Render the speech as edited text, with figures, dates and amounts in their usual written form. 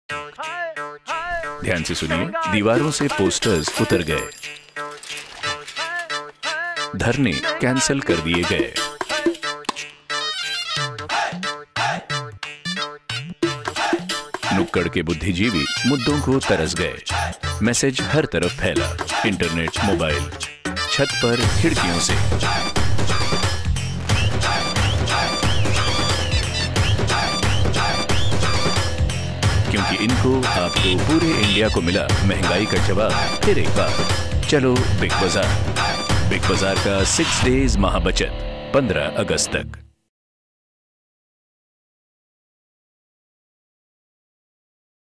ध्यान से सुनिए, दीवारों से पोस्टर्स उतर गए, धरने कैंसल कर दिए गए, नुक्कड़ के बुद्धिजीवी मुद्दों को तरस गए, मैसेज हर तरफ फैला, इंटरनेट, मोबाइल, छत पर, खिड़कियों से। क्योंकि इनको, आपको, पूरे इंडिया को मिला महंगाई का जवाब फिर एक बार। चलो बिग बाजार। बिग बाजार का 6 डेज महाबचत 15 अगस्त तक।